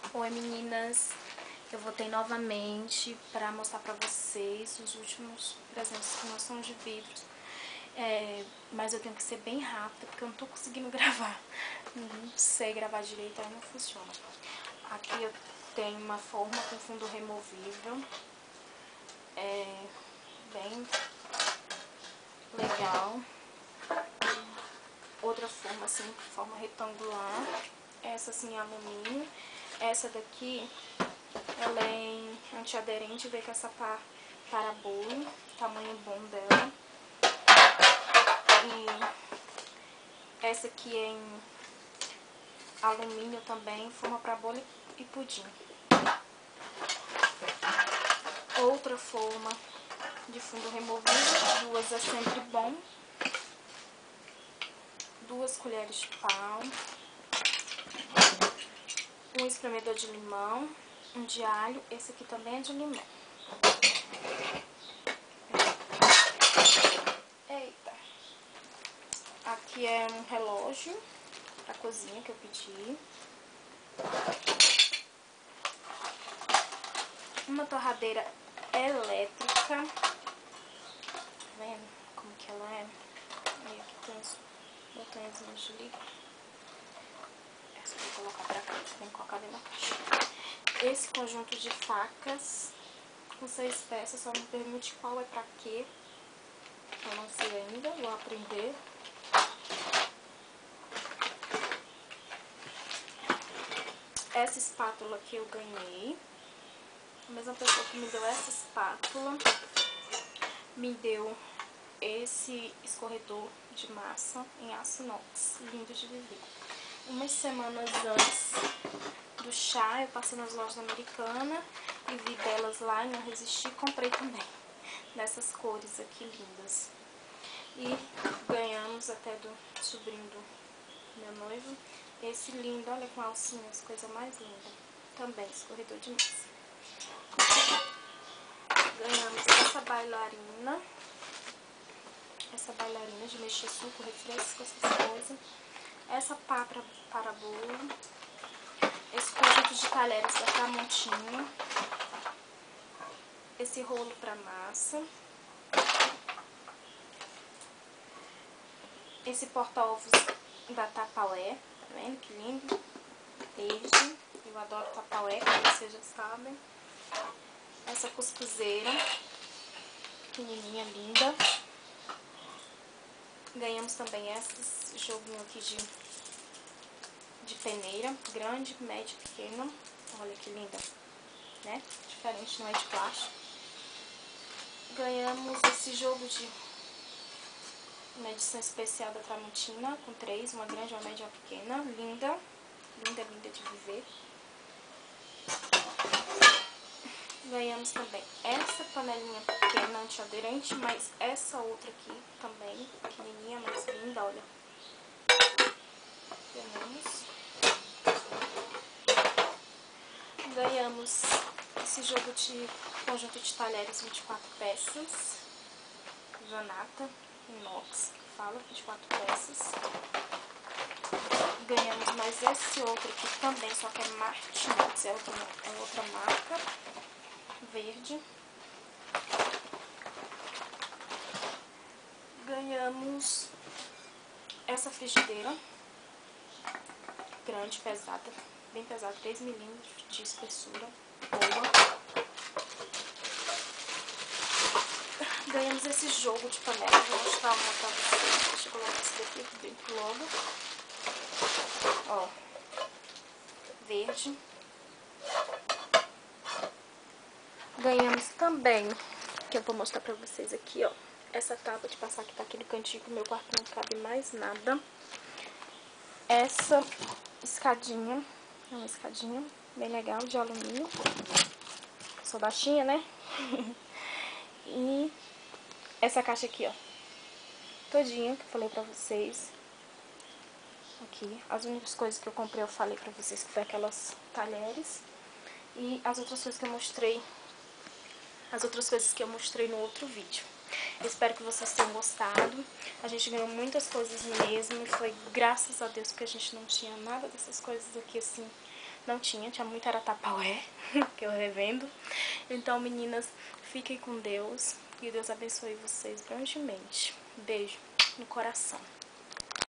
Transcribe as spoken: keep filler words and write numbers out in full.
Oi meninas, eu voltei novamente para mostrar para vocês os últimos presentes que não são de vidros, é, mas eu tenho que ser bem rápida porque eu não tô conseguindo gravar, não sei gravar direito, aí não funciona. Aqui eu tenho uma forma com fundo removível, é bem legal. Outra forma assim, forma retangular, essa assim em alumínio. Essa daqui, ela é em antiaderente, vem com essa pá para bolo, tamanho bom dela. E essa aqui é em alumínio também, forma para bolo e pudim. Outra forma de fundo removível, duas é sempre bom. Duas colheres de pau. Um espremedor de limão, um de alho, esse aqui também é de limão. Eita! Aqui é um relógio pra cozinha que eu pedi. Uma torradeira elétrica. Tá vendo como que ela é? E aqui tem os botõezinhos de liga. Essa eu vou colocar pra cá, tem que colocar dentro da caixa. Esse conjunto de facas com seis peças, só me pergunte qual é pra quê. Eu não sei ainda, vou aprender. Essa espátula aqui eu ganhei. A mesma pessoa que me deu essa espátula me deu esse escorredor de massa em aço inox, lindo de viver. Umas semanas antes do chá, eu passei nas lojas Americanas e vi delas lá e não resisti, comprei também. Nessas cores aqui lindas. E ganhamos até do sobrinho do meu noivo esse lindo, olha, com alcinhas, coisa mais linda. Também escorredor de massa. Ganhamos essa bailarina. Essa bailarina de mexer suco, refresco, essas coisas. Essa pá pra, para bolo. Esse conjunto de talheres da Tramontina. Esse rolo pra massa. Esse porta-ovos da Tapaué, tá vendo que lindo? Verde, eu adoro Tapaué, como vocês já sabem. Essa cuscuzeira, pequenininha, linda. Ganhamos também esses joguinho aqui de, de peneira, grande, médio, pequeno. Olha que linda, né? Diferente, não é de plástico. Ganhamos esse jogo de uma edição especial da Tramontina, com três, uma grande, uma média e uma pequena. Linda, linda, linda de viver. Ganhamos também essa panelinha pequena, antiaderente, mas essa outra aqui também, pequenininha, mas linda, olha. Ganhamos. Ganhamos esse jogo de conjunto de talheres vinte e quatro peças, Janata, inox, que fala, vinte e quatro peças. Ganhamos mais esse outro aqui também, só que é Martins, é outra, é outra marca, verde. Ganhamos essa frigideira, grande, pesada, bem pesada, três milímetros de espessura, boa. Ganhamos esse jogo de panela, vou mostrar uma pra vocês. Deixa eu colocar esse daqui dentro logo. Ó, verde. Ganhamos também, que eu vou mostrar pra vocês aqui, ó. Essa tábua de passar que tá aqui no cantinho, que o meu quarto não cabe mais nada. Essa escadinha, é uma escadinha bem legal, de alumínio. Sou baixinha, né? E essa caixa aqui, ó, todinha, que eu falei pra vocês. Aqui, as únicas coisas que eu comprei eu falei pra vocês que foi aquelas talheres. E as outras coisas que eu mostrei, as outras coisas que eu mostrei no outro vídeo. Eu espero que vocês tenham gostado. A gente ganhou muitas coisas mesmo, e foi graças a Deus que a gente não tinha nada dessas coisas aqui assim Não tinha, tinha muito era Tupperware, que eu revendo. Então, meninas, fiquem com Deus. Que Deus abençoe vocês grandemente. Beijo no coração.